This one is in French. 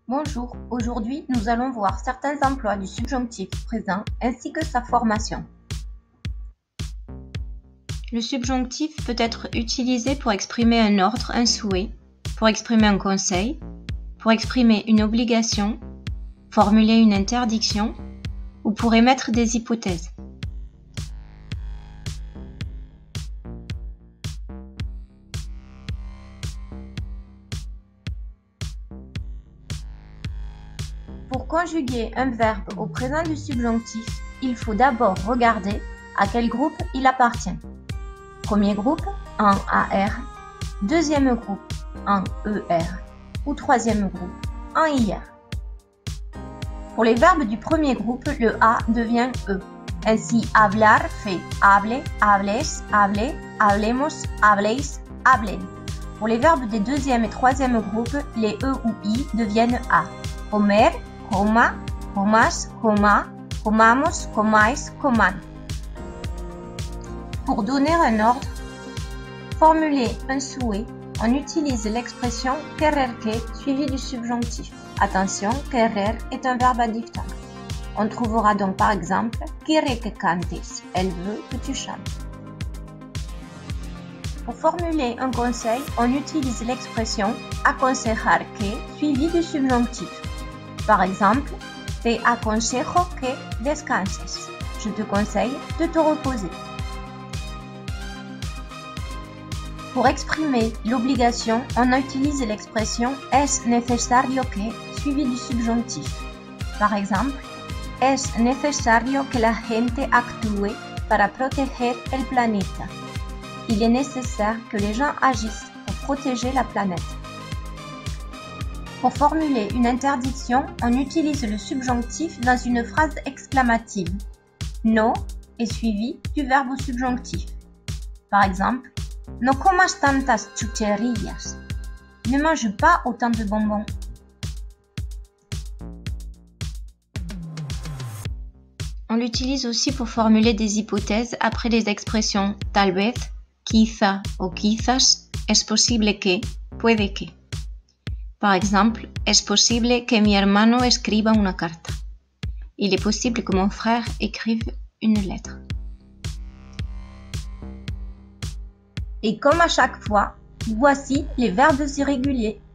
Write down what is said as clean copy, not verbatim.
Bonjour, aujourd'hui nous allons voir certains emplois du subjonctif présent ainsi que sa formation. Le subjonctif peut être utilisé pour exprimer un ordre, un souhait, pour exprimer un conseil, pour exprimer une obligation, formuler une interdiction ou pour émettre des hypothèses. Pour conjuguer un verbe au présent du subjonctif, il faut d'abord regarder à quel groupe il appartient. Premier groupe, en AR, deuxième groupe, en ER, ou troisième groupe, en IR. Pour les verbes du premier groupe, le A devient E. Ainsi, hablar fait hable, hables, hable, hablemos, habléis, hablen. Pour les verbes des deuxième et troisième groupes, les E ou I deviennent A. Comer, coma, comas, coma, comamos, comais, coman. Pour donner un ordre, formuler un souhait, on utilise l'expression querer que suivie du subjonctif. Attention, querer est un verbe à diphtongue. On trouvera donc par exemple quiere que cantes, elle veut que tu chantes. Pour formuler un conseil, on utilise l'expression aconsejar que suivie du subjonctif. Par exemple, te aconsejo que descanses. Je te conseille de te reposer. Pour exprimer l'obligation, on utilise l'expression es necesario que suivie du subjonctif. Par exemple, es necesario que la gente actúe para proteger el planeta. Il est nécessaire que les gens agissent pour protéger la planète. Pour formuler une interdiction, on utilise le subjonctif dans une phrase exclamative. No est suivi du verbe au subjonctif. Par exemple, no comas tantas chucherías. Ne mange pas autant de bonbons. On l'utilise aussi pour formuler des hypothèses après les expressions tal vez, quizá o quizás, es posible que, puede que. Par exemple, es posible que mi hermano escriba una carta. Il est possible que mon frère écrive une lettre. Et comme à chaque fois, voici les verbes irréguliers.